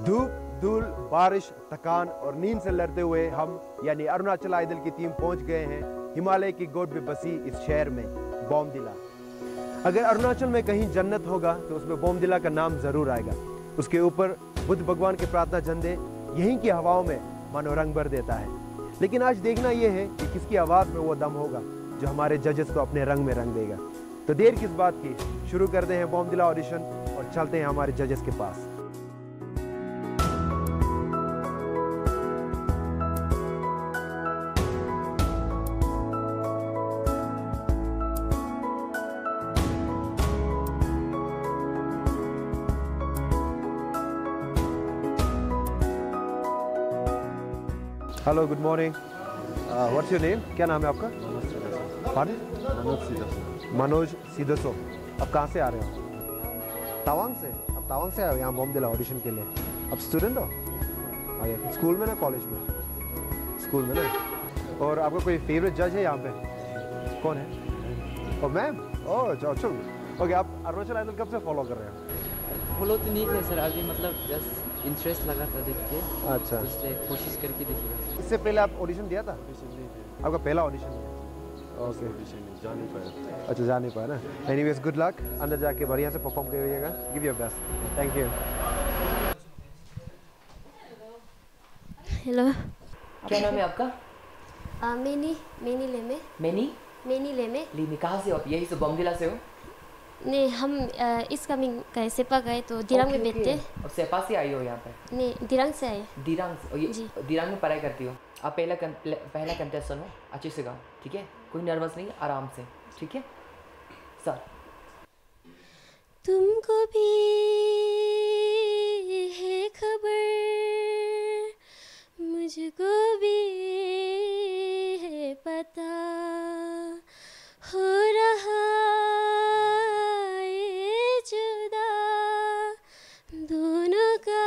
धूप, धूल, बारिश, थकान और नींद से लड़ते हुए हम यानी अरुणाचल आइडल की टीम पहुंच गए हैं हिमालय की गोद में बसी इस शहर में, बॉमदिला। अगर अरुणाचल में कहीं जन्नत होगा तो उसमें बॉमदिला का नाम जरूर आएगा। उसके ऊपर बुद्ध भगवान के प्रार्थना झंडे यहीं की हवाओं में मानो रंग भर देता है। लेकिन आज देखना यह है कि किसकी आवाज़ में वो दम होगा जो हमारे जजेस को अपने रंग में रंग देगा। तो देर किस बात की, शुरू करते हैं बॉमदिला ऑडिशन और चलते हैं हमारे जजेस के पास। Hello, good morning. What's your name? क्या नाम है आपका? मनोज सीधसो। अब कहाँ से आ रहे हो? तवांग से। अब तवांग से आए हो यहाँ बॉमदिला ऑडिशन के लिए। अब स्टूडेंट हो? आगे स्कूल में ना कॉलेज में? स्कूल में ना। और आपका कोई फेवरेट जज है यहाँ पे? कौन है? ओ मैम। ओह चौचुल। ओके, आप अरुणाचल आइडल कब से फॉलो कर रहे हो? फॉलो तो नहीं है सर, अभी मतलब जस्ट इंटरेस्ट लगा था देख के। अच्छा, इसलिए कोशिश करके देखिए। इससे पहले आप ऑडिशन दिया था? आपका पहला ऑडिशन है? ओके, जा नहीं पाया। अच्छा, जा नहीं पाया ना। Anyways, good luck. अंदर जाके बढ़िया से परफॉर्म करिएगा। Give your best. Thank you. Hello, क्या नाम है आपका? मैनी लेमे। मैनी लेमे। कहाँ से हो आप? यही से बॉमदिला से हो? नहीं, हम इस कमिंग गए, सेपा गए तो दिरांग में बैठते। और सेपा से आई हो यहाँ पे? नहीं, दिरांग से आए। दिरांग से? जी, दिरांग में पढ़ाई करती हो आप? पहला कंटेस्टेंट हो, अच्छे से गाओ, ठीक है? कोई नर्वस नहीं, आराम से, ठीक है सर? तुमको भी है खबर, मुझको भी है पता, हो रहा ये जुदा दोनों का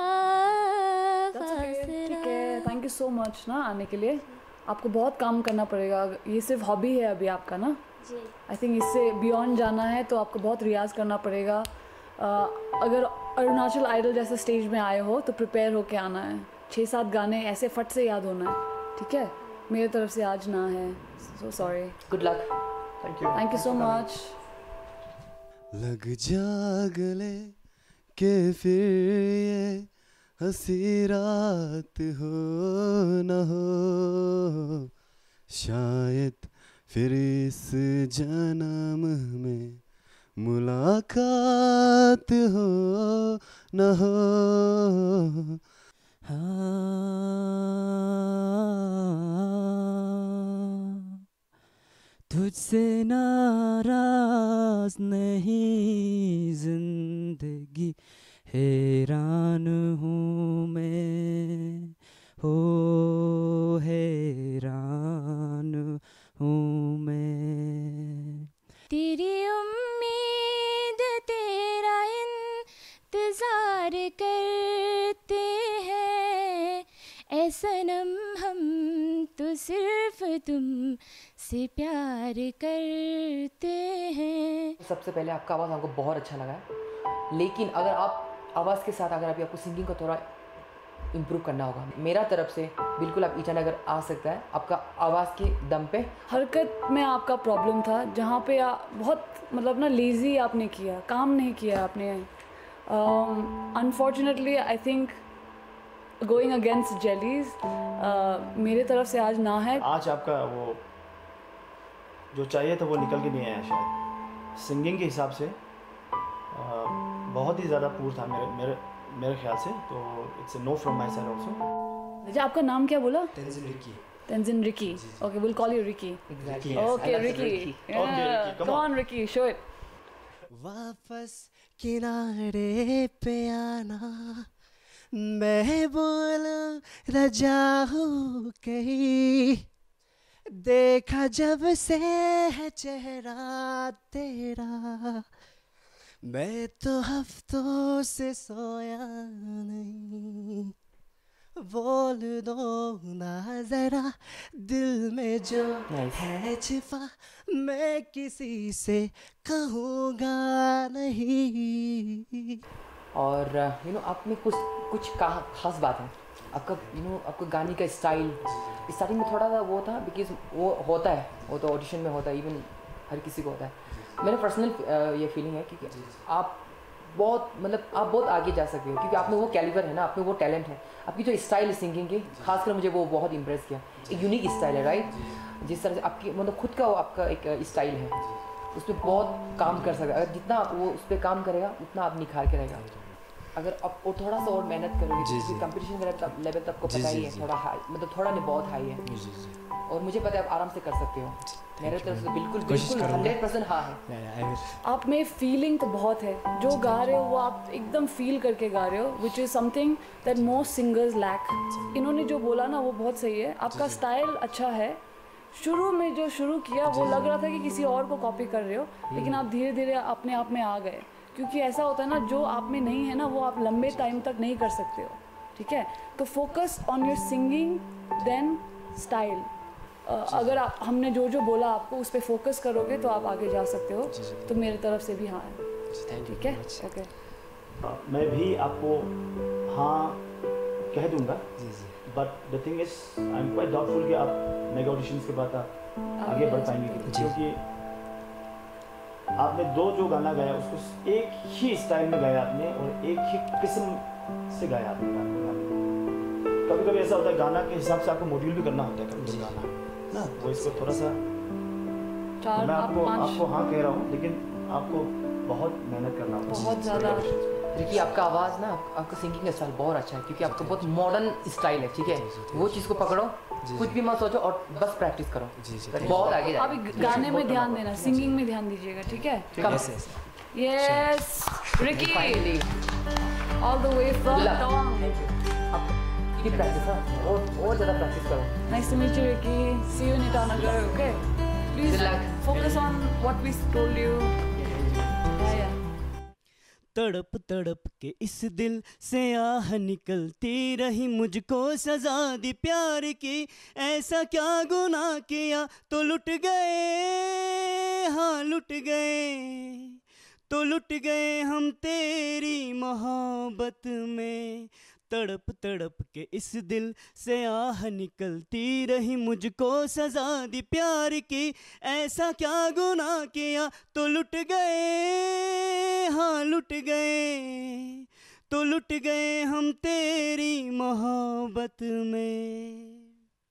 फासला। ठीक है, थैंक यू सो मच ना आने के लिए। आपको बहुत काम करना पड़ेगा, ये सिर्फ हॉबी है अभी आपका ना। जी, आई थिंक इससे बियॉन्ड जाना है तो आपको बहुत रियाज़ करना पड़ेगा। अगर अरुणाचल आइडल जैसे स्टेज में आए हो तो प्रिपेयर होके आना है। 6-7 गाने ऐसे फट से याद होना है, ठीक है? मेरे तरफ से आज ना है, so sorry. Good luck. Thank you so much. लग जा गले के फिर ये हंसी रात हो न हो, शायद फिर इस जन्म में मुलाकात हो न हो। तुझसे नाराज नहीं जिंदगी, हैरान हूँ मैं, हो हैरान हूँ मैं। तेरी उम्मीद तेरा इंतजार करते हैं, ऐ सनम हम तो सिर्फ तुम से प्यार करते हैं। सबसे पहले आपका आवाज़ हमको बहुत अच्छा लगा है, लेकिन अगर आप आवाज़ के साथ अगर अभी आपको सिंगिंग को थोड़ा इम्प्रूव करना होगा। मेरा तरफ से बिल्कुल आप ईटानगर आ सकता है आपका आवाज़ के दम पे। हरकत में आपका प्रॉब्लम था, जहाँ पे बहुत मतलब ना लेज़ी आपने किया, काम नहीं किया आपने। Unfortunately I think going against जेलीज मेरे तरफ से आज ना है। आज आपका वो जो चाहिए था वो निकल के नहीं आया शायद। सिंगिंग के हिसाब से बहुत ही ज़्यादा पूर था मेरे ख्याल से, तो it's no from my side also. अच्छा, आपका नाम क्या बोला? Tenzin Ricky. Okay, will call you Ricky. Exactly. Okay Ricky, come on Ricky, show it. वापस किनारे पे आना, मैं बोलूं रजा हूँ कहीं, देखा जब से है चेहरा तेरा, मैं तो हफ्तों से सोया नहीं, बोल दो ना जरा दिल में जो है छिपा, मैं किसी से कहूँगा नहीं। और आप में कुछ खास बात है आपका, आपका गाने का स्टाइल स्टार्टिंग में थोड़ा सा वो था, बिकॉज वो होता है, वो तो ऑडिशन में होता है, इवन हर किसी को होता है। मेरा पर्सनल ये फीलिंग है क्योंकि आप बहुत आगे जा सकते हो, क्योंकि आप में वो कैलिबर है ना, आप में वो टैलेंट है, आपकी जो स्टाइल है सिंगिंग की, खासकर मुझे वो बहुत इम्प्रेस किया। एक यूनिक स्टाइल है, राइट, जिस तरह से आपकी खुद का वो आपका एक स्टाइल है, उस पर बहुत काम कर सकता है। अगर जितना आप वो उस पर काम करेगा उतना आप निखार के रहेगा। अगर आप वो थोड़ा सा और मेहनत करोगे, कंपटीशन का लेवल तो आपको पता ही है, थोड़ा हाई, थोड़ा नहीं बहुत हाई है, और मुझे पता है आप आराम से कर सकते हो। मेरे तरफ से बिल्कुल 100% हाँ है। आप में फीलिंग तो बहुत है, जो गा रहे हो वो आप एकदम फील करके गा रहे हो, which is something that most singers lack. इन्होंने जो बोला ना वो बहुत सही है, आपका स्टाइल अच्छा है। शुरू में जो शुरू किया वो लग रहा था कि किसी और को कॉपी कर रहे हो, लेकिन आप धीरे धीरे अपने आप में आ गए, क्योंकि ऐसा होता है ना, जो आप में नहीं है ना वो आप लंबे टाइम तक नहीं कर सकते हो, ठीक है। तो focus on your singing then style. अगर आप हमने जो बोला आपको उस पर फोकस करोगे तो आप आगे जा सकते हो। तो मेरी तरफ से भी हाँ है, ठीक है, ओके। मैं भी आपको हाँ कह दूंगा, but the thing is I am quite doubtful कि आप मेगा ऑडिशंस के बाद आप आगे बढ़ पाएंगे, क्योंकि आपने जो गाना गाया उसको एक ही स्टाइल में गाया आपने, और एक ही किस्म से गाया आपने गाना। कभी कभी ऐसा होता है गाना के हिसाब से आपको मॉड्यूल भी करना होता है कभी गाना ना, वो इसको थोड़ा सा मैं आपको हाँ कह रहा हूँ, लेकिन आपको बहुत मेहनत करना होगा, बहुत ज़्यादा। देखिए आपका आवाज़ ना, आपका सिंगिंग का स्टाइल बहुत अच्छा है, क्योंकि आपका बहुत मॉडर्न स्टाइल है, ठीक है। वो चीज़ को पकड़ो, कुछ भी मत सोचो और बस प्रैक्टिस करो, बहुत आगे जाओ। अभी गाने में ध्यान देना, सिंगिंग में ध्यान दीजिएगा, ठीक है। Yes Ricky, all the way from टोंग। प्रैक्टिस और ज़्यादा प्रैक्टिस करो। Nice to meet you Ricky, see you in Itanagar, okay. Please focus on what we told you. तड़प तड़प के इस दिल से आह निकलती रही, मुझको सजा दी प्यार की, ऐसा क्या गुनाह किया तो लुट गए, हाँ लुट गए, तो लुट गए हम तेरी मोहब्बत में। तड़प तड़प के इस दिल से आह निकलती रही, मुझको सजा दी प्यार की, ऐसा क्या गुनाह किया तो लुट गए, हाँ लुट गए, तो लुट गए हम तेरी मोहब्बत में।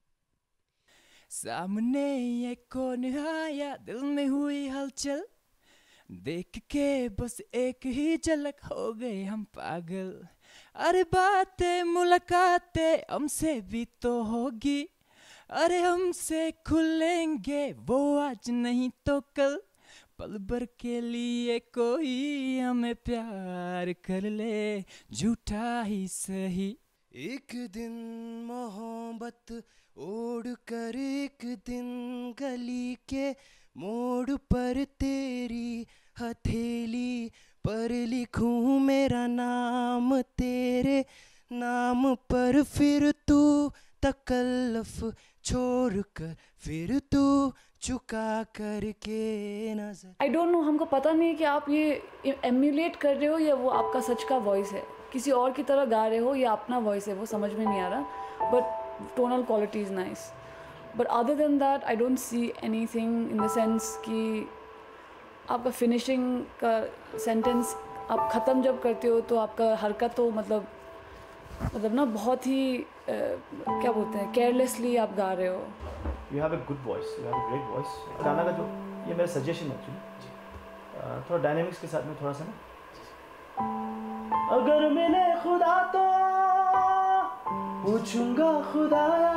सामने ये कौन आया, दिल में हुई हलचल, देख के बस एक ही झलक हो गए हम पागल। अरे बातें मुलाकातें हमसे भी तो होगी, अरे हमसे खुलेंगे वो आज नहीं तो कल, पल भर के लिए कोई हमें प्यार कर ले, झूठा ही सही। एक दिन मोहब्बत ओढ़ कर एक दिन गली के मोड़ पर तेरी हथेली पर लिखूं मेरा नाम, तेरे नाम पर फिर तू तकल्लुफ छोड़ कर, फिर तू चुका करके नजर। आई डोंट नो, हमको पता नहीं है कि आप ये एम्यूलेट कर रहे हो या वो आपका सच का वॉइस है, किसी और की तरह गा रहे हो या अपना वॉइस है, वो समझ में नहीं आ रहा। But tonal quality is nice, but other than that I don't see anything in the sense कि आपका फिनिशिंग का सेंटेंस आप ख़त्म जब करते हो तो आपका हरकत तो मतलब ना बहुत ही क्या बोलते हैं, केयरलेसली आप गा रहे हो। You have a good voice, you have a great voice. गाना का जो ये मेरा सजेशन है एक्चुअली, थोड़ा डायनेमिक्स के साथ में थोड़ा सा ना, अगर मिले खुदा तो पूछूंगा खुदाया,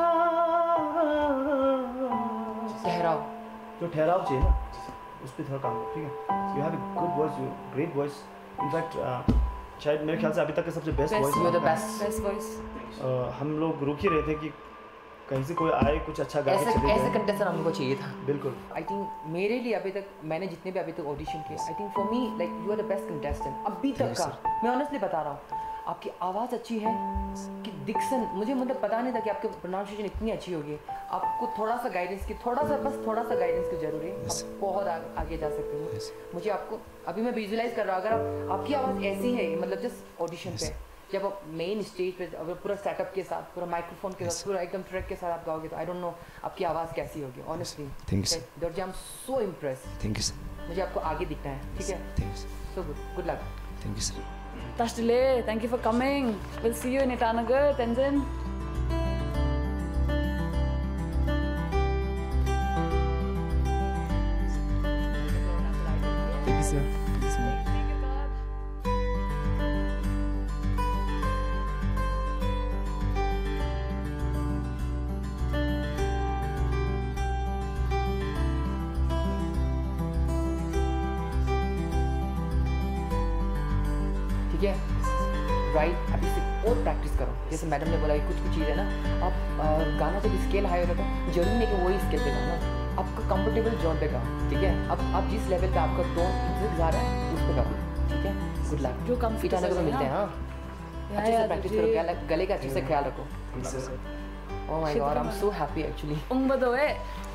ठहराव, जो ठहराव चाहिए ना उस पर थोड़ा काम करो, ठीक है। You have a good voice, you great voice, in fact शायद मेरे ख्याल से अभी तक का सबसे बेस्ट वॉइस, बेस्ट वॉइस। हम लोग रुक ही रहे थे कि कहीं से कोई आए कुछ अच्छा गा के चले जाए, ऐसे कंटेस्टेंट हमको चाहिए था। बिल्कुल। आई थिंक मेरे लिए अभी तक मैंने जितने भी अभी तक ऑडिशन किए, I think for me like you are the best contestant अभी तक का। मैं ऑनेस्टली बता रहा हूँ, आपकी आवाज़ अच्छी है कि डिक्शन, मुझे मतलब पता नहीं था कि आपकी प्रोनाउंसिएशन इतनी अच्छी होगी। आपको थोड़ा सा गाइडेंस की ज़रूरी है। आप बहुत आगे जा सकते हो। मुझे आपको अभी मैं विजुलाइज कर रहा हूँ, अगर आपकी आवाज़ ऐसी है, मतलब जस्ट ऑडिशन पे जब आप मेन स्टेज पे अगर पूरा सेटअप के साथ, पूरा माइक्रोफोन के साथ, पूरा एकदम ट्रैक के साथ आप गाओगे तो आई डोंट नो आपकी आवाज़ कैसी होगी। Honestly thank you Darji, I am so impressed. Thank you sir. मुझे आपको आगे दिखना है, ठीक है? Thank you so good luck. Thank you sir. Tashdile, thank you for coming. We'll see you in Itanagar, Tenzin. Thank you, sir. ठीक है, right. अभी से और प्रैक्टिस करो। जैसे मैडम ने बोला कि कुछ चीज़ है ना, आप गाना जब स्केल हाई होता है जरूरी नहीं कि वही स्केल पे गाओ ना, आपका कंफर्टेबल जोन पे गाओ, ठीक है? अब आप जिस लेवल पे आपका टोन जा रहा है उस पे गाओ, ठीक है? Good luck. जो कम ईटानगर में मिलते हैं। हाँ, अच्छे से प्रैक्टिस करो, गले का अच्छे से ख्याल रखो। Oh my god, I am so happy actually. उम्बदोए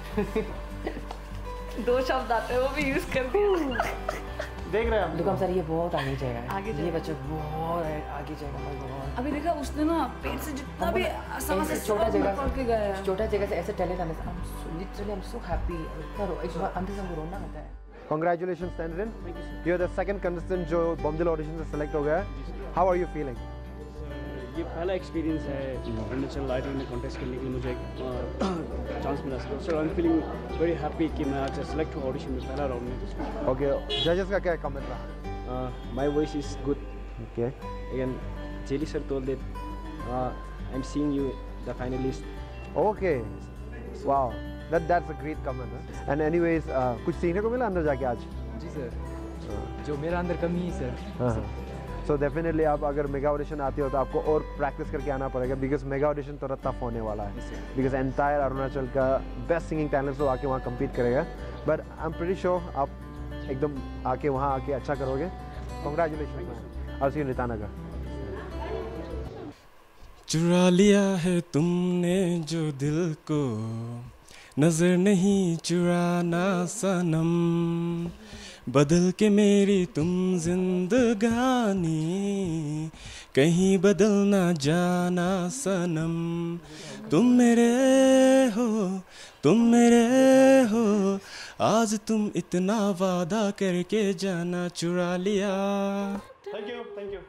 2 शब्द आते हैं वो भी यूज कर दिया। देख रहे हैं आप? दुकान सर ये बहुत आगे जाएगा, आगे ये जाएगा। बच्चा बहुत आगे जाएगा। माय गॉड, अभी देखा उसने ना पेट से जितना भी आसान से छोटा जगह पकड़ के गया है। छोटा जगह से ऐसे टैलेंट आने से literally I am so happy. एक बार अंदर से रोना आता है। Congratulations, Tenzin. You're the second contestant जो Bomdila audition से select हो गया है. How are you feeling? ये पहला एक्सपीरियंस है अरुणाचल आइडल में कॉन्टेस्ट करने के लिए मुझे एक चांस मिला sir. I am feeling very happy कि मैं आज सेलेक्ट हुआ ऑडिशन में पहला राउंड में। Okay, judges का क्या कमेंट रहा? My voice is good. Okay. Again, Jelly sir told that I'm seeing you the finalist. Okay. Wow. That's a great comment. Huh? And anyways, कुछ सीखने को मिला अंदर जाके आज? जी सर, जो मेरा अंदर कमी है सर। So definitely आप अगर मेगा ऑडिशन आती हो तो आपको और प्रैक्टिस करके आना पड़ेगा, बिकॉज मेगा ऑडिशन थोड़ा टफ होने वाला है, बिकॉज एंटायर अरुणाचल का बेस्ट सिंगिंग टैलेंट तो आके वहाँ कम्पीट करेगा। But I am pretty sure आप एकदम आके वहाँ आके अच्छा करोगे। कॉन्ग्रेचुलेशन। और सी ईटानगर। चुरा लिया है तुमने जो दिल को, नजर नहीं चुराना सनम, बदल के मेरी तुम जिंदगानी, कहीं बदल ना जाना सनम। तुम मेरे हो, आज तुम इतना वादा करके जाना चुरा लिया। Thank you.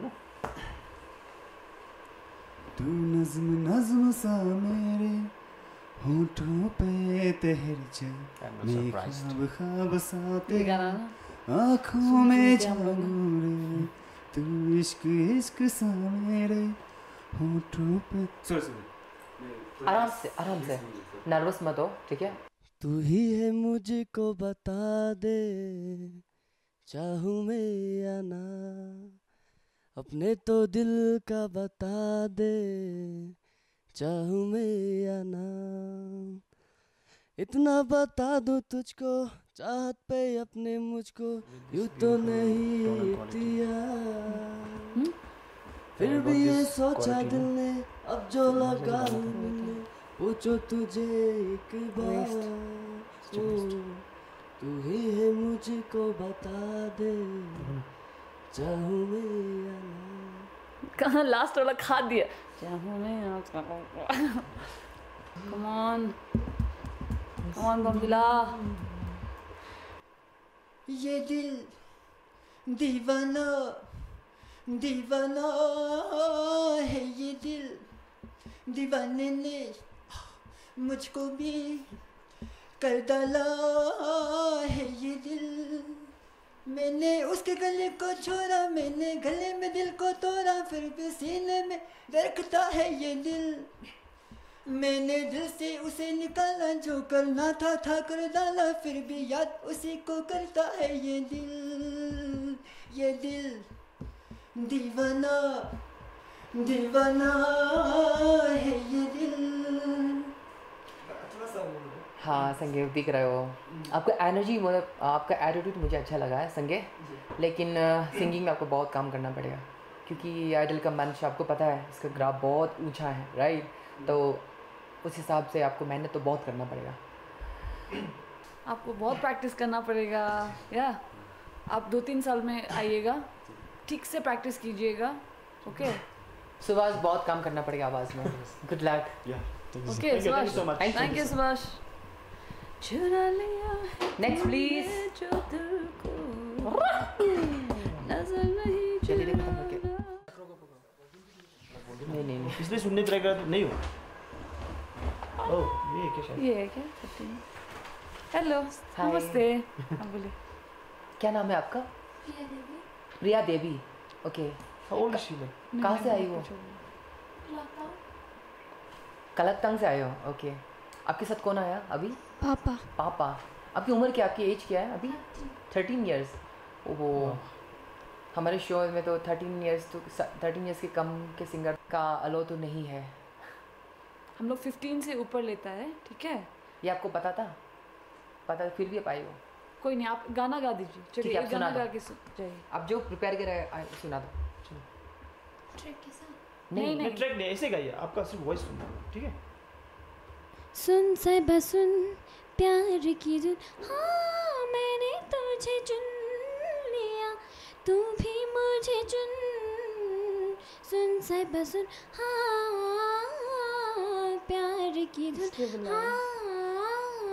तू नज्म नज्म सा मेरे होठों पे तहर जा, मैं ख्वाब सा तेरे आँखों में जागूं रे, तू इश्क इश्क सा मेरे होठों पे। आराम से नर्वस मत हो, ठीक है? तू ही है मुझको बता दे, चाहूँ मैं या ना, अपने तो दिल का बता दे, चाहूँ मैं या ना, इतना बता दूँ तुझको, चाहत पे अपने मुझको, यूँ तो नहीं इख्तियार, फिर भी ये सोचा दिल ने, अब जो लगा मिलने, पूछो तुझे एक बार, तू ही है मुझको बता दे, चाहूँ मैं या ना। कहाँ लास्ट वाला खा दिया। चाहूँ मैं या ना। Come on Bomdila. ये दिल दीवाना दीवाना है, ये दिल दीवाने ने मुझको भी कर डाला है, ये दिल मैंने उसके गले को छोड़ा, मैंने गले में दिल को तोड़ा, फिर भी सीने में धड़कता है ये दिल, मैंने दिल से उसे निकाला, जो करना था कर डाला, फिर भी याद उसी को करता है ये दिल दीवाना दीवाना है ये दिल। हाँ संगे, दिख रहे हो, आपका एनर्जी, मतलब आपका एटीट्यूड मुझे अच्छा लगा है संगे, लेकिन सिंगिंग में आपको बहुत काम करना पड़ेगा, क्योंकि आइडल का मंच आपको पता है इसका ग्राफ बहुत ऊंचा है, राइट? तो उस हिसाब से आपको मेहनत तो बहुत करना पड़ेगा। आपको बहुत प्रैक्टिस करना पड़ेगा। या आप 2-3 साल में आइएगा, ठीक से प्रैक्टिस कीजिएगा। ओके सुभाष, बहुत काम करना पड़ेगा आवाज़ में। Good luck. Okay Subhash, thank you Subhash. चुरा लिया नेक्स्ट प्लीज। जो दिल को नजर नहीं नहीं इसलिए सुनने ट्राई कर नहीं हो। ओह ये क्या शायद ये है क्या? हेलो नमस्ते। हाँ बोलिए। क्या नाम है आपका? प्रिया देवी। ओके कहाँ से आई हो? कलकत्ता से आए हो। ओके आपके साथ कौन आया अभी? पापा। पापा। आपकी उम्र क्या, आपकी एज क्या है अभी? 13 ईयर्स। ओहो हमारे शो में तो 13 ईयर्स के कम के सिंगर का अलो तो नहीं है। हम लोग 15 से ऊपर लेता है, ठीक है? ये आपको पता था? पता फिर भी आप आई हो। कोई नहीं, आप गाना गा दीजिए। चलिए आप गाना सुना गा दो। के जाइए। आप जो प्रिपेयर कर सुना दो। ट्रैक के साथ नहीं ट्रैक नहीं, ऐसे गाइए, आपका सिर्फ वॉइस सुनना, ठीक है? सुन साहिबा सुन प्यार की धुन, हाँ मैंने तुझे चुन लिया, तू भी मुझे चुन। सुन साहिबा सुन हाँ प्यार की धुन, हाँ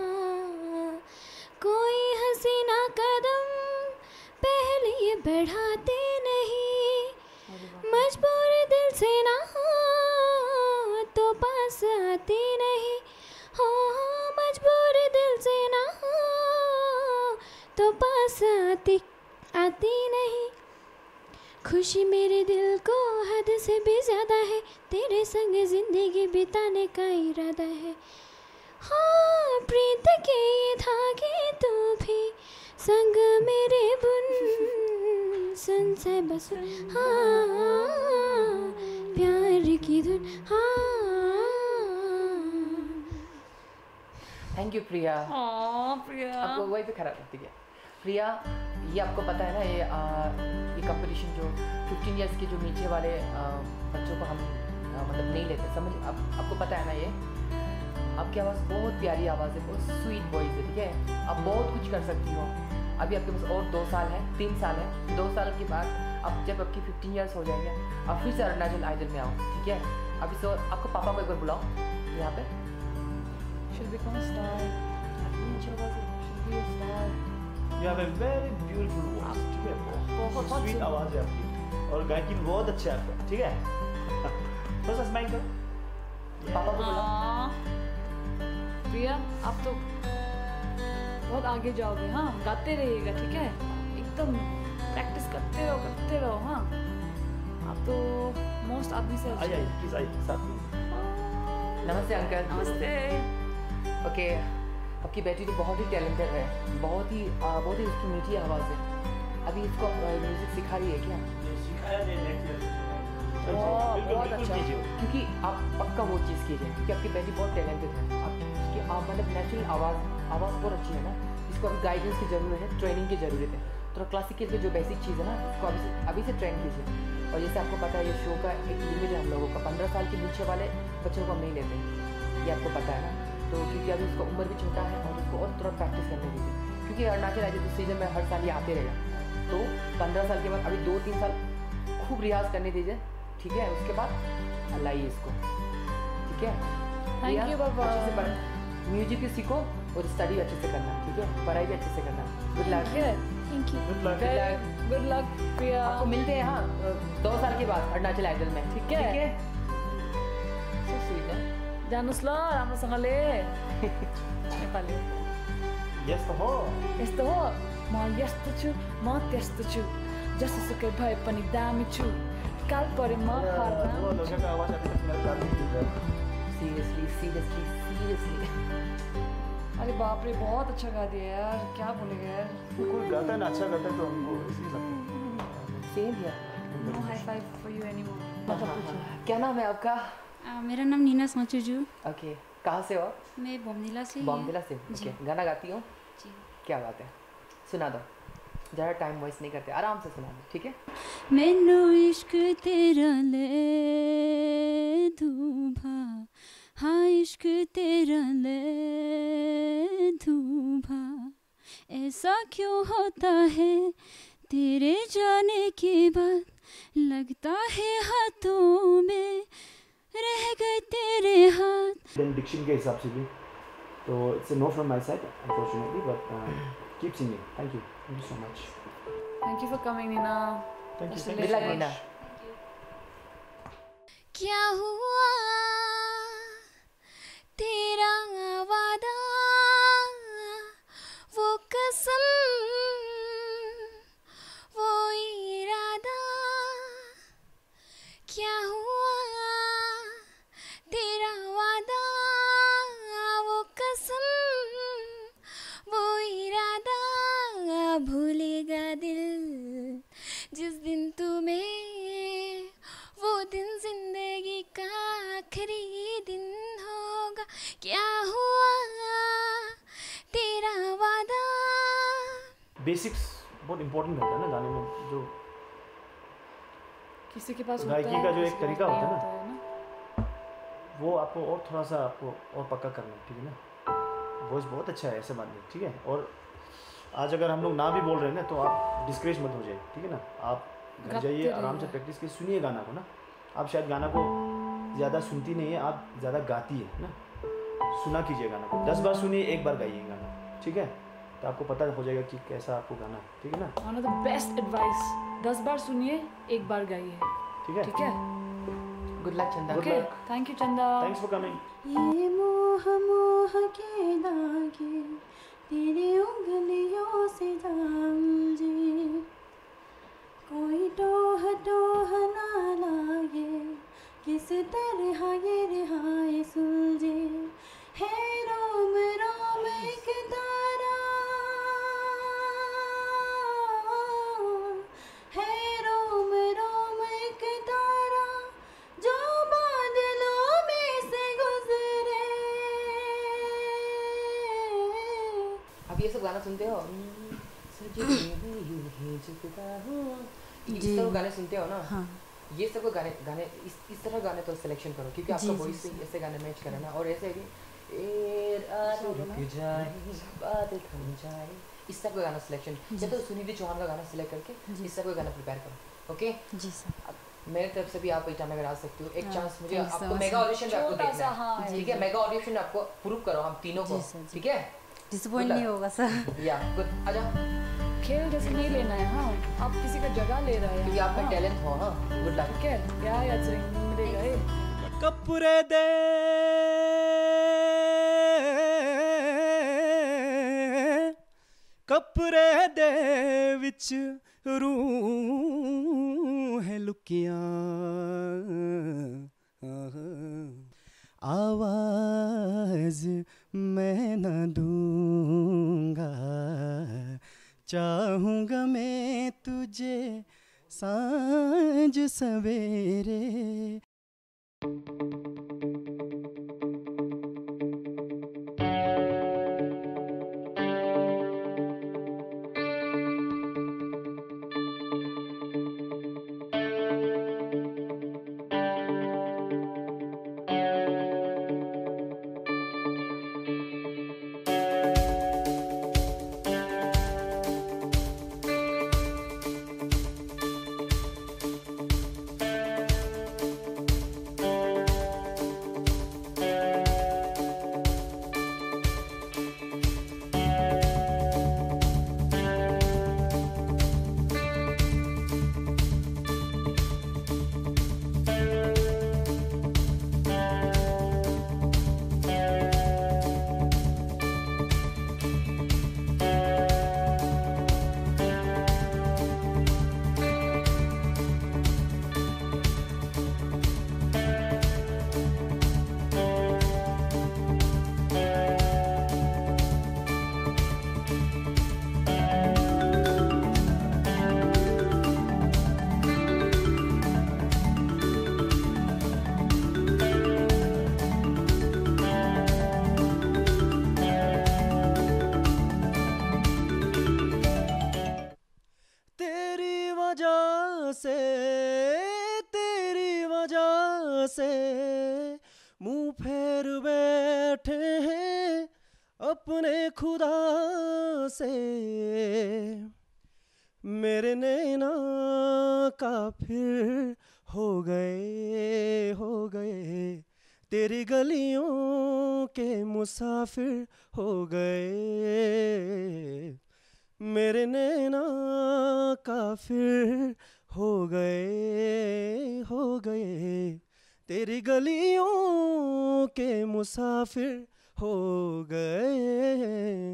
कोई हसीना कदम पहले ये बढ़ाते नहीं, मजबूर दिल से ना हो तो पास आती नहीं, हो मजबूर दिल से ना हो तो पास आती नहीं। खुशी मेरे दिल को हद से भी ज़्यादा है, तेरे संग जिंदगी बिताने का इरादा है। हाँ प्रीत के ये धागे तू भी संग मेरे बुन, सुन साहिबा सुन हाँ प्यार की धुन, हाँ। थैंक यू प्रिया। प्रिया आपको वही पे खड़ा ठीक है। प्रिया ये आपको पता है ना ये कंपटीशन जो 15 इयर्स के जो नीचे वाले बच्चों को हम मतलब नहीं लेते, समझ आपको पता है ना ये। आपकी आवाज़ बहुत प्यारी आवाज़ है, बहुत स्वीट वॉइस है, ठीक है? आप बहुत कुछ कर सकती हो। अभी आपके पास और 2 साल है, 3 साल है। 2 साल के बाद अब जब आपकी 15 इयर्स हो जाएंगे आप फिर से अरुणाचल आइडल में आओ, ठीक है? अभी से आपको पापा को एक बार बुलाओ यहाँ पे। should become a star. Should be a star. You have a very beautiful voice, ठीक है? बहुत स्वीट आवाज़ है आपकी और गायकी बहुत अच्छा है आपका, ठीक है? थोड़ा सा स्माइल करो। पापा को बुलाओ। प्रिया आप तो बहुत आगे जाओगे। हाँ गाते रहिएगा, ठीक है? एकदम प्रैक्टिस करते रहो। हाँ आप तो मोस्ट आदमी से आइए प्लीज आइए साथ में। नमस्ते अंकल। नमस्ते। ओके आपकी बेटी तो बहुत ही टैलेंटेड है, बहुत ही उसकी मीठी आवाज़ है। अभी इसको म्यूजिक सिखा रही है क्या? सिखाया बहुत अच्छा, क्योंकि आप पक्का वो चीज़ कीजिए, क्योंकि आपकी बेटी बहुत टैलेंटेड है। आपकी मतलब नेचुरल आवाज़ बहुत अच्छी है ना, इसको अभी गाइडेंस की ज़रूरत है, ट्रेनिंग की ज़रूरत है। तो क्लासिकल की जो बेसिक चीज़ है ना उसको अभी से ट्रेन कीजिए। और जैसे आपको पता है ये शो का एक लिमिट है हम लोगों का, 15 साल के नीचे वाले बच्चों को हम नहीं लेते, ये आपको पता है ना। तो क्योंकि अभी उसका उम्र भी छोटा है और उसको और थोड़ा प्रैक्टिस करने दीजिए, क्योंकि अरुणाचल आइडल सीजन में हर साल ये आते रहेगा। तो 15 साल के बाद अभी 2-3 साल खूब रियाज करने दीजिए, ठीक है? उसके बाद लाइए इसको, ठीक है? थैंक यू बाबा। अच्छे से म्यूजिक भी सीखो और स्टडी अच्छे से करना, ठीक है? पढ़ाई भी अच्छे से करना। Good luck. Thank you. Good luck Priya. आपको मिलते हैं हाँ 2 साल के बाद अरुणाचल आइडल में, ठीक है? So sweet है। जानुस् ल राम्रोसँगले नेपाली। यस्तो हो म यस्तो छु म त्यस्तो छु, जसोसुकै भए पनि दामी छु, काल परे म सीरियसली अरे बाप रे बहुत अच्छा गा दिया यार, क्या बोलेगा यार। कोई गाता है ना अच्छा गाता है तो हमको इसी लगता है। Same here. No high five for you anymore. क्या नाम है आपका? मेरा नाम नीना साचुजू। ओके कहाँ से हो? मैं बॉम्दिला से। बॉम्दिला से। ओके गाना गाती हो? जी। क्या बात है, सुना दो। ज़्यादा टाइम वेस्ट नहीं करते, आराम से सुना दो, ठीक है? मैनू इश्क तेरा ले दूभा हाँ इश्क तेरा ले धूबा, ऐसा क्यों होता है तेरे जाने के बाद, लगता है हाथों में रह गए तेरे हाथ। देन डिक्शन के हिसाब से भी तो it's a no from my side unfortunately, but keep singing. Thank you so much. Thank you for coming Nina. Thank you Nina. क्या हुआ तेरा वादा, वो कसम, वो इरादा, क्या हुआ तेरा वादा, वो कसम, वो इरादा, भूलेगा दिल जिस दिन तुम्हें, वो दिन जिंदगी का आखिरी दिन होगा। क्या हुआ तेरा वादा। बेसिक्स बहुत इंपॉर्टेंट होता है ना गाने में, जो किसी के पास गायकी का जो एक तरीका होता है ना, ना, वो आपको और थोड़ा सा आपको और पक्का करना है, ठीक है ना। वॉइस बहुत अच्छा है, ऐसे बात नहीं, ठीक है। और आज अगर हम लोग ना भी बोल रहे हैं ना तो आप डिस्करेज मत हो जाए, ठीक है ना। आप घर जाइए, आराम से प्रैक्टिस के सुनिए गाना को ना। आप शायद गाना को ज़्यादा सुनती नहीं है, आप ज़्यादा गाती है ना। सुना कीजिए गाना को, 10 बार सुनिए, 1 बार गाइए गाना, ठीक है। तो आपको पता हो जाएगा कि कैसा आपको गाना है, ठीक है ना। One of the best advice, 10 बार सुनिए, 1 बार गाइए, ठीक है। ठीक है। Good luck Chanda. Okay, thank you Chanda. Thanks for coming. ये मोह मोह के धागे तेरे उंगलियों से जाऊंजे, कोई टोह टोह ना लागे, किस तरह ये रिहाए सुलझे, है रोम रोम एक तारा, है रोम रोम एक तारा, जो बादलों में से गुजरे। आप ये सब गाना सुनते हो? इस तरह गाने सुनते हो ना? हाँ। ये सब गाने गाने इस तरह गाने तो सिलेक्शन करो, क्योंकि आपका वॉइस से ऐसे गाने मैच करे ना। और ऐसे रुक जाए बातें थम जाए, इस तरह का गाना सिलेक्शन, या तो सुनिधि चौहान का गाना सिलेक्ट करके इस तरह का गाना प्रिपेयर करो। Okay ji sir. मेरे तरफ से भी आप ईटानगर आ सकते हो। एक चांस मुझे thank you so आपको much. मेगा ऑडिशन पे आपको छोटा सा, देखना हाँ, है, ठीक है। मेगा ऑडिशन में आपको प्रूव करो हम तीनों को, ठीक है। डिसअपॉइंट नहीं होगा सर। या गुड, आजा। खेल जैसे नहीं लेना है, हाँ। आप किसी का जगह ले रहे हैं, क्योंकि आप में टैलेंट हो। हाँ, गुड लक। ठीक है। या याद से मिलेगा ये कपूरे दे कपरे दे विच रूह है लुकिया, आवाज मैं न दूंगा, चाहूंगा मैं तुझे सांझ सवेरे। तेरी वजह से मुंह फेर खुदा से मेरे नैना काफिर हो गए तेरी गलियों के मुसाफिर हो गए मेरे नैना काफिर हो गए तेरी गलियों के मुसाफिर हो गए।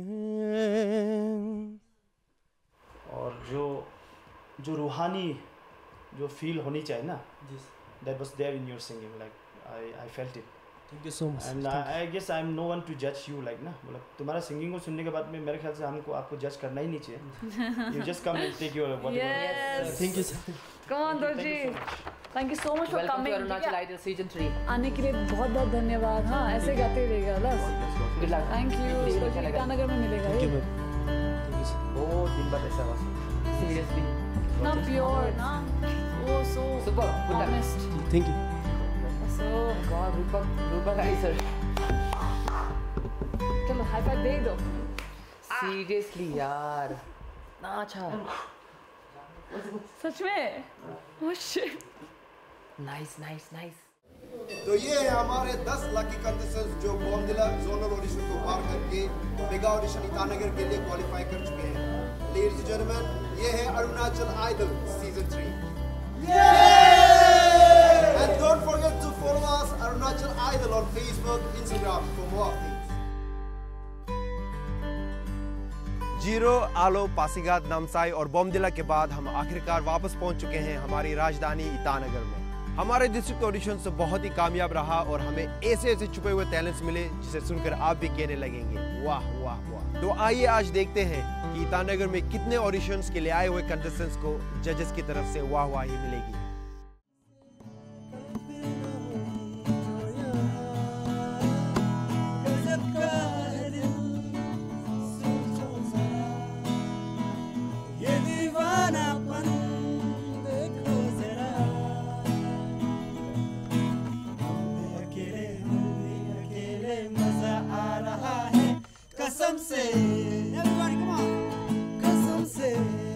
और जो रूहानी जो फील होनी चाहिए ना, that was there in your singing, like I felt it. Thank you so much. And I guess I'm no one to judge you, like ना, मतलब तुम्हारा सिंगिंग को सुनने के बाद में मेरे ख्याल से आपको जज करना ही नहीं चाहिए. You just come and take your whatever. Yes. Thank you sir. Come on Dorji. Thank you so much for coming. Welcome to Arunachal Idol Season 3. आने के लिए बहुत बहुत धन्यवाद. हाँ ऐसे गाते रहिएगा बस. Good luck. Thank you. Itanagar में मिलेगा. Thank you ma'am. बहुत दिन बाद ऐसा हुआ. Seriously. ना pure ना. Oh so Super. Good luck. honest. Thank you. So God, Rupa guys sir. चलो high five दे दो. Seriously यार. ना अच्छा. सच में? Oh shit. Nice. तो ये है हमारे 10 लकी कंटेस्टेंट्स जो बॉम्बदिला जोनल ऑडिशन को पार करके मेगा ऑडिशन ईटानगर के लिए क्वालिफाई कर चुके हैं। लेडीज एंड जेंटलमैन, ये है Arunachal idol season 3। And don't forget to follow us Arunachal Idol on Facebook, Instagram for more updates. Ziro, Aalo, Pasighat, Namsai और बॉम्बदिला के बाद हम आखिरकार वापस पहुंच चुके हैं हमारी राजधानी ईटानगर में। हमारे डिस्ट्रिक्ट ऑडिशन से बहुत ही कामयाब रहा और हमें ऐसे छुपे हुए टैलेंट्स मिले जिसे सुनकर आप भी कहने लगेंगे वाह वाह वाह। तो आइए आज देखते हैं कि ईटानगर में कितने ऑडिशंस के लिए आए हुए कंटेस्टेंट्स को जजेस की तरफ से वाह वाह ही मिलेगी। कसम से everybody come on कसम से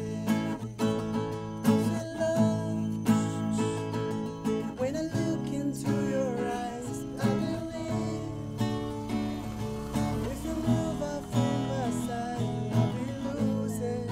when I look into your eyes I believe if you move out from my side I'll be losing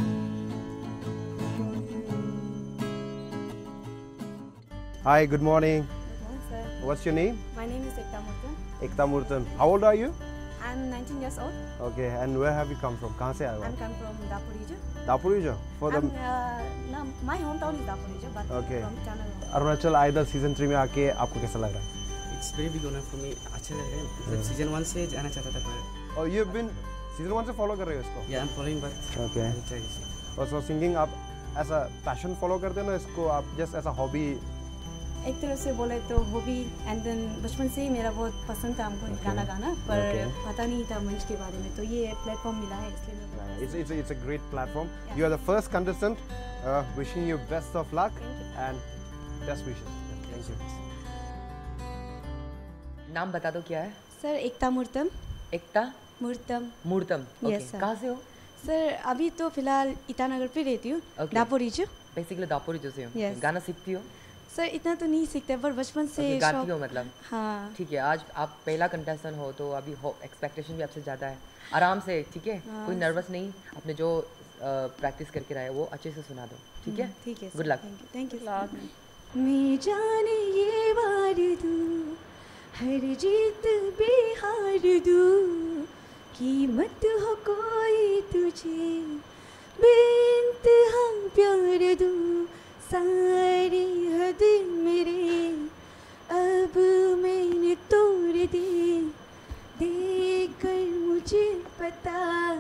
Hi, good morning. Good morning, sir. What's your name? My name is Ekta Murthan. Ekta Murthan. How old are you? I'm 19 years old. Okay, and where have you come from? कहाँ से आए हो? I'm come from Dapur region. Dapur region? For the My hometown is Dapur region, but Okay. from Itanagar. Arunachal idol season 3 में आके आपको कैसा लग रहा है? It's very big honor for me अच्छा लग रहा है मतलब सीजन 1 से जाना चाहता था पर और you've been सीजन 1 से फॉलो कर रहे हो इसको? yeah I'm following but Okay. I'll try this. और सो सिंगिंग आप ऐसा पैशन फॉलो करते हो ना इसको आप जस्ट ऐसा हॉबी? एक तरह से बोले तो हॉबी एंड देन बचपन से ही मेरा बहुत पसंद था हमको गाना गाना पर पता नहीं था मंच के बारे में तो ये प्लेटफॉर्म मिला है इसलिए मैं It's a great platform. You are the first contestant. Wishing you best of luck and best wishes. Thank you. नाम बता दो क्या है? Sir Ekta Murtam. Ekta Murtam. Yes sir. कहाँ से हो? सर अभी तो फिलहाल ईटानगर पे रहती हूँ Dapor region. Basically Dapor region से हो। Yes. गाना सीखती हो? सर इतना तो नहीं सीखते पर बचपन से गाती हो मतलब? हाँ ठीक है, आज आप पहला कंटेस्टेंट हो तो अभी एक्सपेक्टेशन भी आपसे ज़्यादा है। आराम से, ठीक है? कोई नर्वस नहीं, अपने जो प्रैक्टिस करके रहा है वो अच्छे से सुना दो, ठीक है? ठीक है गुड लक। थैंक यू मैं जाने ये वार दूँ हर जीत बिहार दूँ कीमत हो कोई तुझे बेइंतहा प्यार दूँ सारी हद मेरे अब मैंने तोड़ देकर मुझे पता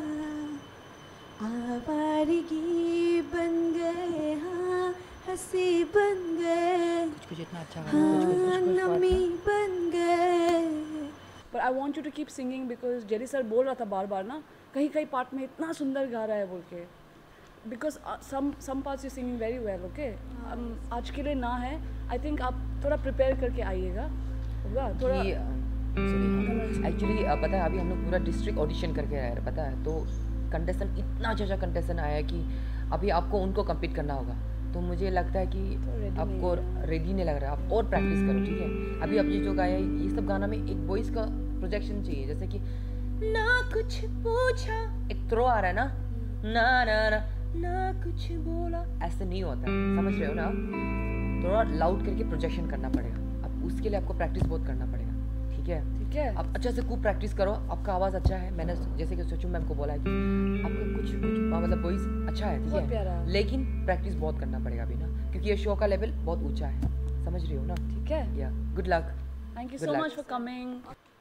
आवारगी बन गए हाँ हंसी बन गए कुछ इतना अच्छा हाँ नमी बन गए। But I want you to keep singing because Jerry sir बोल रहा था बार बार ना कहीं कहीं पार्ट में इतना सुंदर गा रहा है बोल के because some parts you're singing very well, okay? आज के लिए ना है, I think आप थोड़ा prepare करके आइएगा, होगा थोड़ा सुनिए एक्चुअली पता है अभी हम लोग पूरा डिस्ट्रिक्ट ऑडिशन करके आए हैं, पता है, तो कंटेस्टेंट इतना अच्छा कंटेस्टेंट आया है कि अभी आपको उनको कम्पीट करना होगा। तो मुझे लगता है कि आपको रेडी नहीं लग रहा है, आप और प्रैक्टिस करो, ठीक है। अभी आप ये जो गाया है ये सब गाना में एक वॉइस का प्रोजेक्शन चाहिए, जैसे कि ना कुछ पूछा, एक थ्रो आ रहा है ना, ना ना ना ना कुछ बोला, ऐसे नहीं होता है, समझ रहे हो ना। थोड़ा लाउड करके प्रोजेक्शन करना पड़ेगा, अब उसके लिए आपको प्रैक्टिस बहुत करना पड़ेगा, ठीक है। ठीक है, आप अच्छा से खूब प्रैक्टिस करो, आपका आवाज़ अच्छा है, मैंने जैसे कि सोचू मैम को बोला है कि आपका कुछ मतलब वॉइस अच्छा है, ठीक है, लेकिन प्रैक्टिस बहुत करना पड़ेगा अभी ना, क्योंकि ये शो का लेवल बहुत ऊंचा है, समझ रही हो ना। ठीक है, yeah good luck, thank you so much for coming.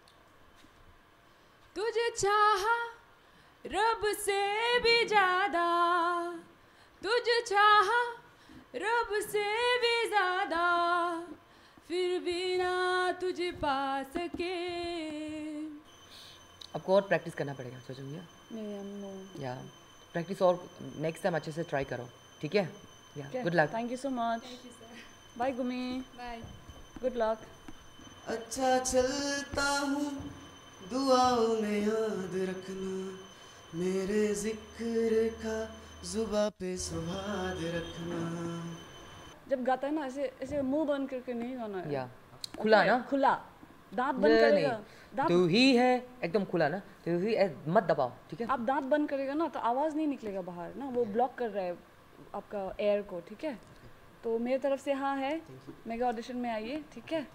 तुझे चाहा रब से भी ज्यादा, तुझे चाहा रब से भी ज्यादा, फिर भी ना तुझे पा सके। आपको और प्रैक्टिस करना पड़ेगा, सोचूंगी या प्रैक्टिस और नेक्स्ट टाइम अच्छे से ट्राई करो, ठीक है। Yeah good luck, thank you so much, bye Gumi, bye, good luck. अच्छा चलता हूँ दुआओं में याद रखना, मेरे जिक्र का जुबा पे सुहाग रखना। जब गाता है ना ऐसे ऐसे मुंह बंद करके नहीं गाना है, या खुला ना, खुला, दांत बंद करेगा, तू ही है एकदम खुला ना, तू ही मत दबाओ, ठीक है। आप दांत बंद करेगा ना तो आवाज़ नहीं निकलेगा बाहर ना, वो ब्लॉक कर रहा है आपका एयर को, ठीक है। तो मेरी तरफ से हाँ है, मेगा ऑडिशन में आइए, ठीक है।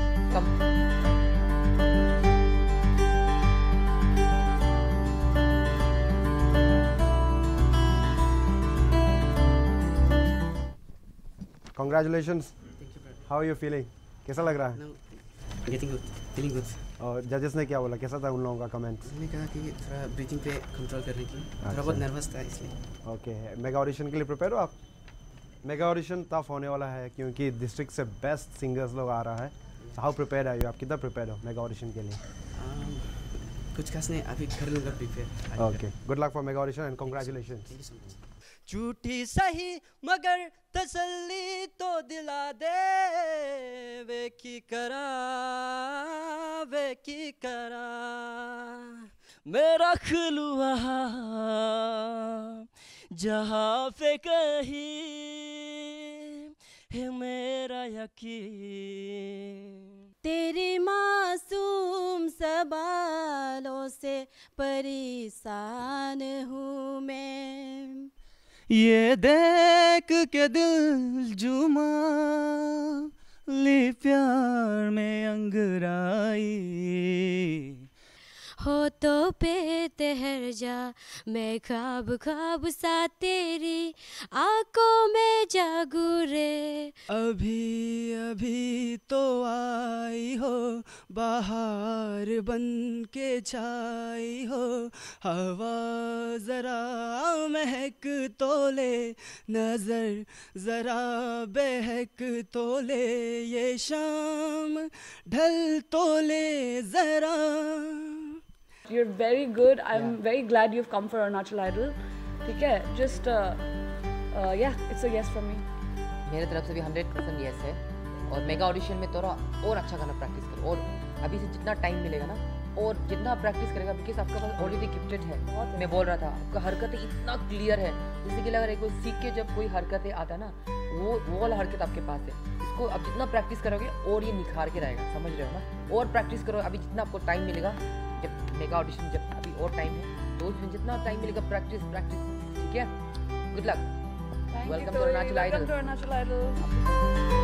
Congratulations. How are you feeling? कैसा लग रहा है? Getting good, feeling good. और जजेस ने क्या बोला, कैसा था उन लोगों का कमेंट? उन्होंने कहा कि थोड़ा ब्रीथिंग पे कंट्रोल करने के लिए, थोड़ा बहुत नर्वस था इसलिए। ओके, मेगा ऑडिशन के लिए प्रिपेयर हो आप? मेगा ऑडिशन टफ होने वाला है क्योंकि डिस्ट्रिक्ट से बेस्ट सिंगर्स लोग आ रहा है। How prepare are you? आप कितना प्रिपेयर हो मेगा ऑडिशन के लिए? कुछ खास नहीं, अभी कर लूँगा prepare. Okay, good luck for mega audition and congratulations. झूठी सही मगर तसल्ली तो दिला दे, वे की करा मेरा खुलवा जहाँ पे कहीं है मेरा यकीन। तेरी मासूम सवालों से परेशान हूँ मैं, ये देख के दिल जुमा ली प्यार में अंगराई। हो तो पे ठहर जा, मैं ख्वाब ख्वाब सा तेरी आंखों में जागू रे। अभी अभी तो आई हो बाहर बन के छाई हो, हवा जरा महक तो ले, नजर जरा बहक तो ले, ये शाम ढल तो ले जरा। You're very good. I'm very glad you've come for Arunachal Idol. ठीक है, just yeah, it's a yes from me. मेरे तरफ से भी 100% yes है। और मेगा ऑडिशन में थोड़ा और अच्छा गाना प्रैक्टिस करो, और अभी से जितना टाइम मिलेगा ना और जितना प्रैक्टिस करेगा, बिकॉज आपका पास ऑलरेडी गिफ्टेड है। मैं बोल रहा था आपका हरकतें इतना क्लियर है, जैसे कि लग रहा है कोई सीख के जब कोई हरकतें आता है ना, वो वाला हरकत आपके पास है। इसको आप जितना प्रैक्टिस करोगे और ये निखार के रहेगा, समझ रहे हो ना। और प्रैक्टिस करो, अभी जितना आपको टाइम मिलेगा, जब मेगा ऑडिशन जब अभी और टाइम है तो उसमें जितना टाइम मिलेगा प्रैक्टिस, ठीक है। Good luck, welcome to Arunachal idol.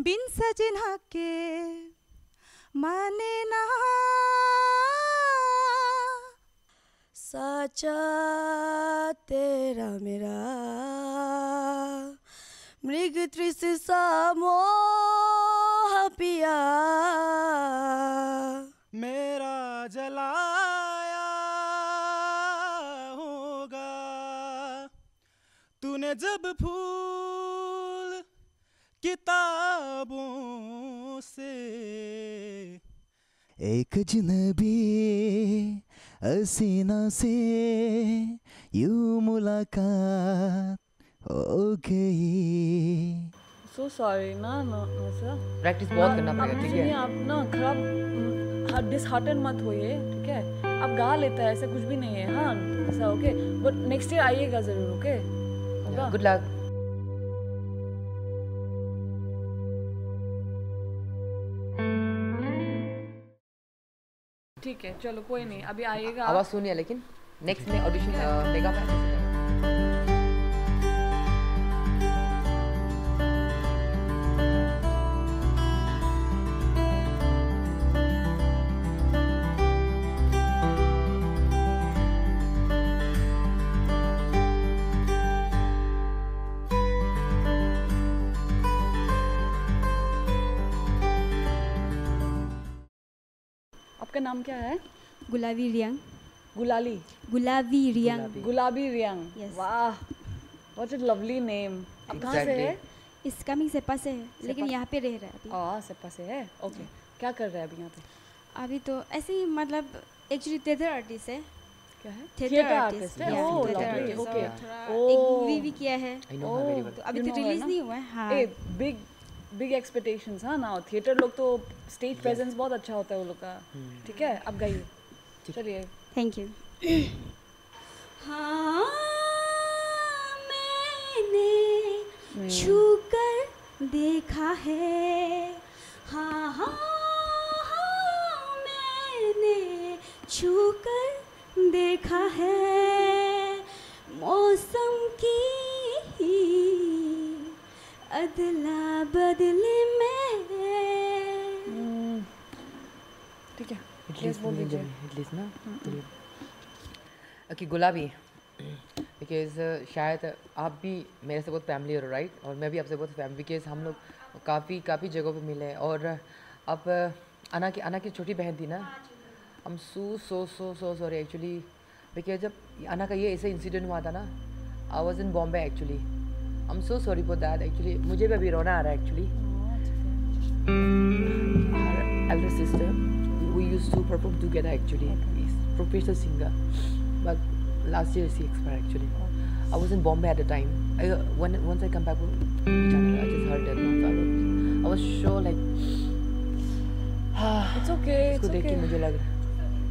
बिन सजना के माने ना साचा तेरा मेरा मृग तृष्ण सा मोह पिया मेरा जलाया होगा तूने जब फूल किताबों से। एक अजनबी हसीना से यूं मुलाकात हो गई। So sorry ना सर। प्रैक्टिस बहुत करना पड़ेगा, ठीक है? आप ना खराब डिसहार्टन मत होइए, ठीक है? आप गा लेता है, ऐसा कुछ भी नहीं है। हाँ ऐसा ओके, बट नेक्स्ट ईयर आइएगा जरूर, ओके? Good luck. ठीक है, चलो कोई नहीं, अभी आइएगा। आवाज सुनिए, लेकिन नेक्स्ट में ऑडिशन मेगा प्रैक्टिस। आपका नाम क्या है? गुलाबी रियांग। गुलाली? गुलाबी रियांग। गुलाबी रियांग। Yes. वाह, व्हाट अ लवली नेम। आप कहाँ से है? इस कमिंग सेप्पा से है, लेकिन यहाँ पे रह रहा है अभी। सेप्पा से है, ओके। क्या कर रहा है अभी यहाँ पे? अभी तो ऐसे ही, मतलब एक्चुअली थिएटर आर्टिस्ट है। क्या है? थिएटर आर्टिस्ट है। Oh lovely, okay. एक मूवी भी किया है। तो अभी तो रिलीज नहीं हुआ है। हाँ। Big expectations. हाँ ना, थिएटर लोग तो स्टेज प्रेजेंस बहुत अच्छा होता है वो लोग का। ठीक है, अब गाइए। चलिए। Thank you. हाँ मैंने छू कर देखा है, हाँ हाँ हाँ मैंने छू कर देखा है मौसम की अदला बदले में। ठीक है, एटलीस्ट ना। ओके गुलाबी, बिकॉज शायद आप भी मेरे से बहुत फैमिली हो, राइट? और मैं भी आपसे बहुत फैमिली, बिकॉज हम लोग काफ़ी जगहों पे मिले। और अब अना की छोटी बहन थी ना, हम सो सॉरी एक्चुअली, बिकॉज जब अना का ये ऐसा इंसिडेंट हुआ था ना, I was in Bombay actually. I am so sorry for that actually. मुझे भी अभी रोना आ रहा है actually. Elder sister, we used to perform together actually, professional singer, but last year she expired actually. I was in Bombay at the time. Once I come back from Itanagar, I just heard that. I was sure like it's okay, इसको देख के मुझे लग रहा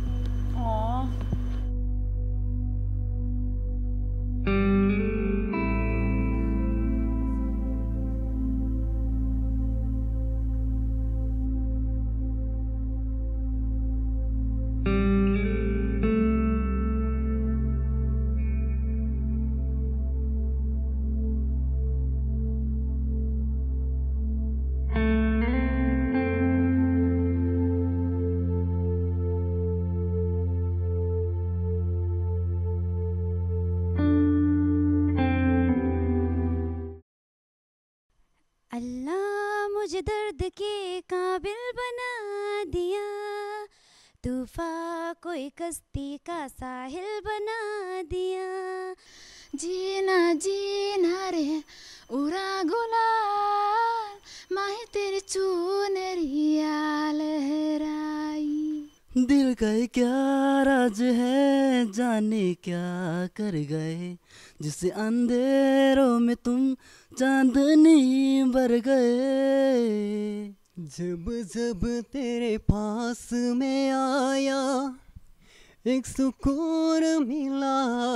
अल्लाह मुझे दर्द के काबिल बना दिया, तूफान कोई कश्ती का साहिल बना दिया। जीना जीना रे उड़ा गुलाल, माही तेरी चुनरिया लहराई। दिल का ये क्या राज है, जाने क्या कर गए, जिस अंधेरों में तुम चांदनी भर गए। जब जब तेरे पास में आया एक सुकून मिला,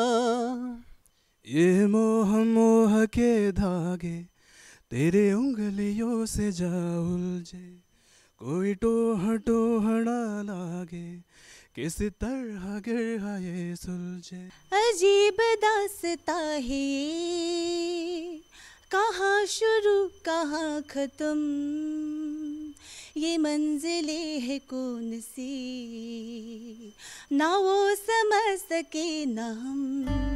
ये मोह के धागे तेरे उंगलियों से जा उलझे, कोई टोह ना लागे, किस तरह गिर ये सुलझे। अजीब दास्तां है ये, कहाँ शुरू कहाँ ख़त्म, ये मंजिलें है कौन सी, ना वो समझ सके ना हम।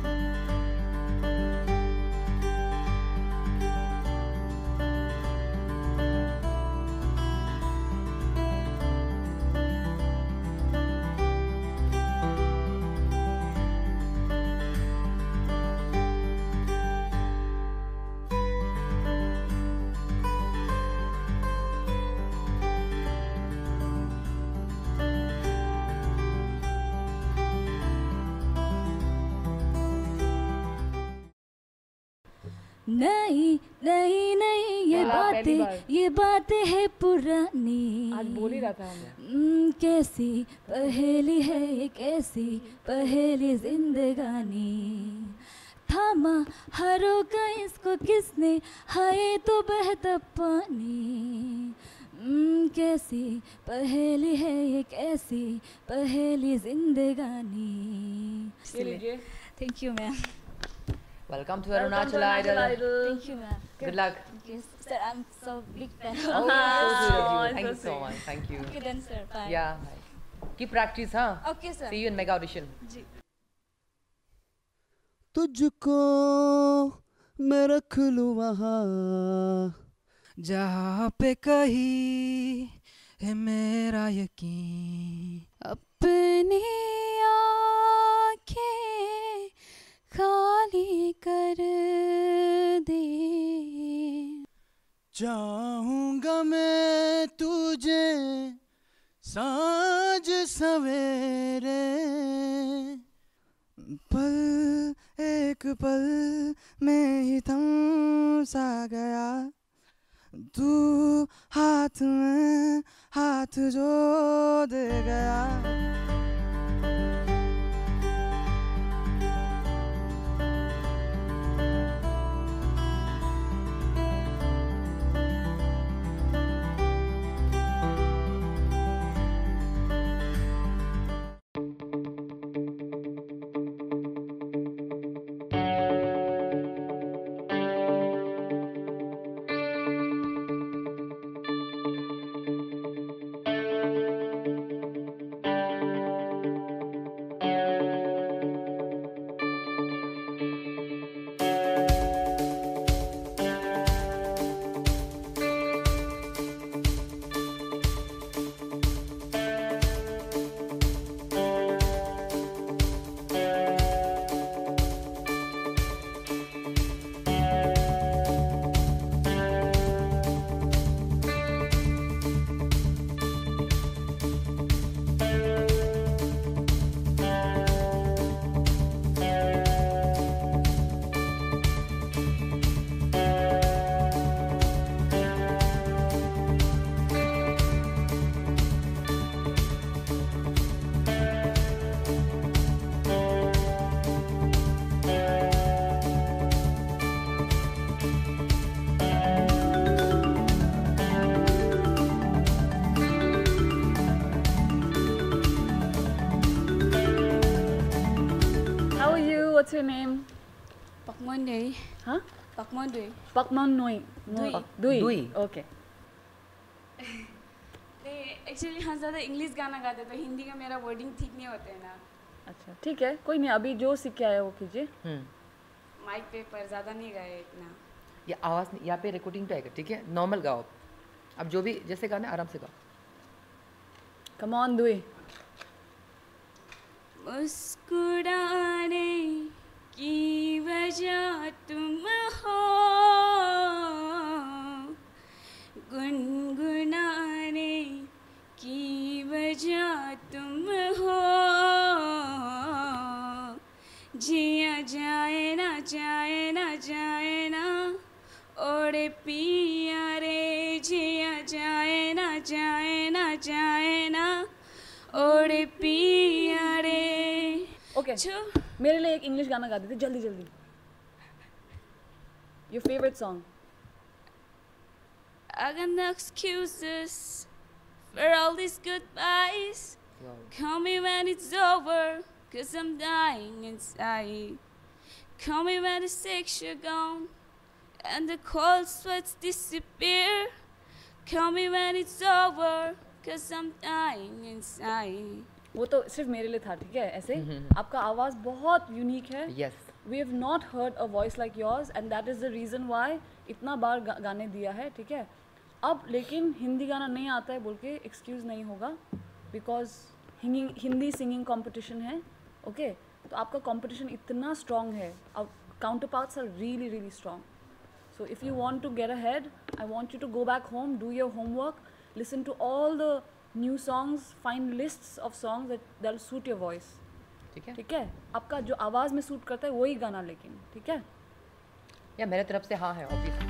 नहीं नहीं नहीं, ये बातें है पुरानी। आज बोल ही रहा था कैसी पहेली है ये, कैसी पहेली जिंदगानी। थामा हरों का इसको किसने, हाय तो बहता पानी। कैसी पहेली है ये, कैसी पहेली जिंदगानी। Thank you ma'am. Welcome to Arunachal Idol. Thank you, ma'am. Good luck. Thank you, sir. I'm so big fan. Oh, so sweet of you. Thank you so much. Thank you. Okay then, sir. Bye. Yeah. Bye. Keep practice, huh? Okay, sir. See you in mega audition. जी. तुझको मैं रख लूँ वहाँ जहाँ पे कहीं है मेरा यकीन, अपनी आँखें खाली कर दे। चाहूँगा मैं तुझे साँझ सवेरे, पल एक पल में ही थम सा गया, तू हाथ में हाथ जो दे गया। What's your name? Pakman Dui. Huh? Pakman Dui. Pakman Nui. Dui. Dui. Okay. Actually हम ज़्यादा इंग्लिश गाना गाते तो हिंदी का मेरा वर्डिंग ठीक नहीं होते हैं ना। अच्छा ठीक है, कोई नहीं, अभी जो सीख के आए वो कीजिए। माइक पे पर ज़्यादा नहीं गाए इतना। ये आवाज़ यहाँ पे रिकॉर्डिंग पे आएगा, ठीक है? नॉर्मल गाओ अब जो भी जैसे गाना आराम से गाओ। Come on Dui. मुस्कुराने की वजह तुम हो, गुनगुनाने की वजह तुम हो, जिया जाए ना जाए ना जाए ना ओरे पिया रे, जिया जाए ना जाए ना जाए ना ओरे पिया रे। ओके मेरे लिए एक इंग्लिश गाना गा देते जल्दी जल्दी। Your favorite song? I got no excuses for all these goodbyes. Call me when it's over, 'cause I'm dying inside. Call me when the 6 you're gone, and the cold sweats disappear. Call me when it's over, 'cause I'm dying inside. वो तो सिर्फ मेरे लिए था, ठीक है? ऐसे आपका आवाज़ बहुत यूनिक है. Yes. We have not heard a voice like yours, and that is the reason why इतना बार गाने दिया है, ठीक है? अब लेकिन हिंदी गाना नहीं आता है बोल के एक्सक्यूज़ नहीं होगा, बिकॉज हिंदी सिंगिंग कंपटीशन है, ओके? तो आपका कंपटीशन इतना स्ट्रॉन्ग है, अब counter parts are really really strong. So if you want to get ahead, I want you to go back home, do your homework, listen to all the new songs, find lists of songs that will suit your voice. ठीक है? ठीक है? आपका जो आवाज़ में suit करता है वही गाना, लेकिन ठीक है? या मेरे तरफ से हाँ है ऑब्वियसली.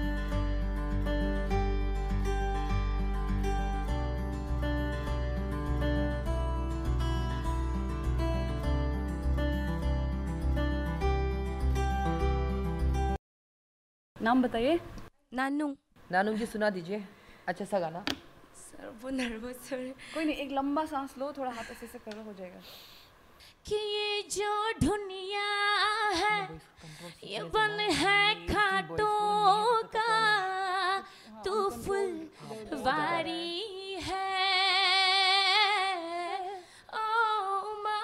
नाम बताइए. नानू. नानू जी सुना दीजिए अच्छा सा गाना. सर वो नर्वस हो रहे. कोई नहीं, एक लंबा सांस लो, थोड़ा हाथ ऐसे करो, हो जाएगा. कि ये जो दुनिया है ये बन है खाटों का, तू फुलवारी है. ओ माँ,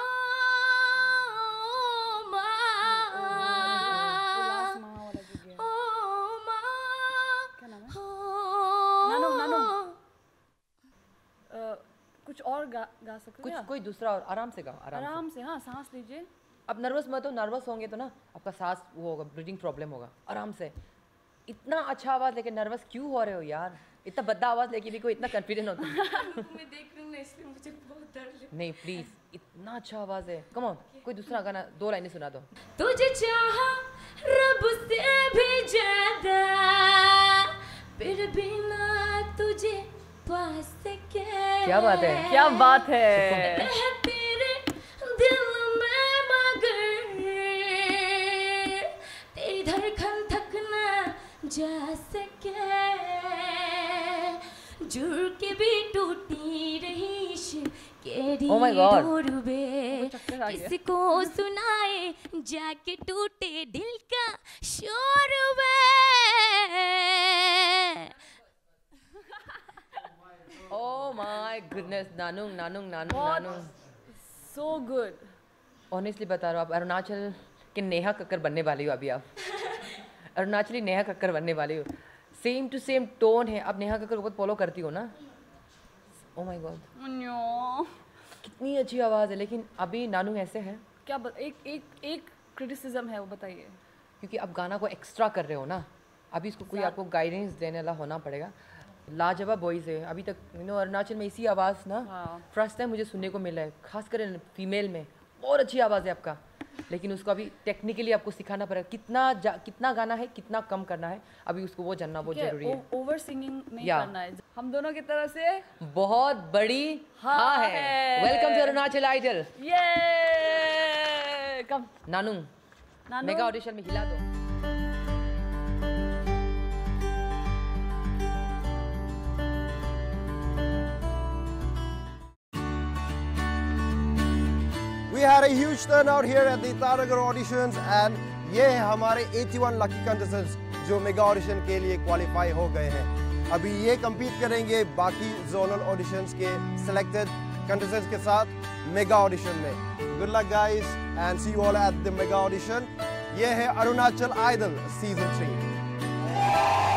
कुछ और गा सकते कुछ कोई दूसरा और आराम से गाओ. आराम से. हाँ, सांस लीजिए. अब नर्वस मत हो, नर्वस होंगे तो ना आपका सांस वो होगा, ब्रीदिंग प्रॉब्लम होगा. आराम से. इतना अच्छा आवाज़ लेके नर्वस क्यों हो रहे हो यार? इतना बद्दा आवाज़ लेके भी कोई इतना कॉन्फिडेंट होता है. मैं देख रही हूँ ना, इसलिए मुझे बहुत डर लग. नहीं प्लीज, इतना अच्छा आवाज़ है. कम ऑन, कोई दूसरा गाना 2 लाइनें सुना दो. तुझे चाहा रब से भी ज्यादा, फिर भी ना तुझे पास से क्या बात है, क्या बात है. तेरे दिल में मगर तेरी धड़कन थक ना जा सके, जुड़ के भी टूटी रही के डोर में, किसको सुनाए जाके टूटे दिल का शोर में. Oh my goodness, Nanu. So good. Honestly बता रहा हूँ, आप अरुणाचल के नेहा कक्कर बनने वाली हो अभी. आप अरुणाचली नेहा कक्कर बनने वाली हो. सेम टू सेम टोन है. आप नेहा कक्कर को बहुत फॉलो करती हो ना? Oh my God. कितनी अच्छी आवाज़ है. लेकिन अभी नानू ऐसे है. क्या एक क्रिटिसिज्म है, वो बताइए. क्योंकि आप गाना को एक्स्ट्रा कर रहे हो ना, अभी इसको कोई आपको गाइडेंस देने वाला होना पड़ेगा. लाजवाब वॉइस है. अभी तक अरुणाचल में इसी आवाज़ ना फर्स्ट टाइम मुझे सुनने को मिला है, खासकर फीमेल में. बहुत अच्छी आवाज़ है आपका, लेकिन उसको अभी टेक्निकली आपको सिखाना पड़ेगा. कितना गाना है, कितना कम करना है, अभी उसको वो जानना बहुत जरूरी है. ओवर सिंगिंग नहीं करना है. हम दोनों की तरफ से बहुत बड़ी हाँ है. Welcome to Arunachal idol. ये कम नानू मेगा ऑडिशन में हिला दो. We had a huge turnout here at the Itanagar auditions and ये है हमारे 81 लकी कंटेस्टेंट्स जो मेगा ऑडिशन के लिए क्वालिफाई हो गए हैं. अभी ये compete करेंगे बाकी जोनल ऑडिशंस के सिलेक्टेड कंटेस्टेंट्स के साथ मेगा ऑडिशन में. Good luck guys and see you all at the mega audition. ये है अरुणाचल आइडल सीजन 3.